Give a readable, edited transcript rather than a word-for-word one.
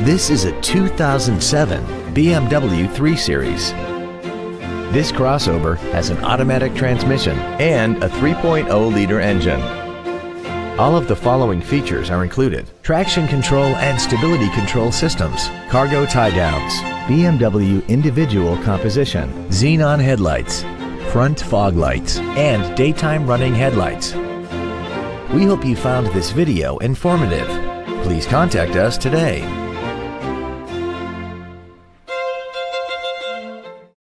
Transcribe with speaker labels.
Speaker 1: This is a 2007 BMW 3 Series. This crossover has an automatic transmission and a 3.0-liter engine. All of the following features are included: traction control and stability control systems, cargo tie-downs, BMW individual composition, xenon headlights, front fog lights, and daytime running headlights. We hope you found this video informative. Please contact us today.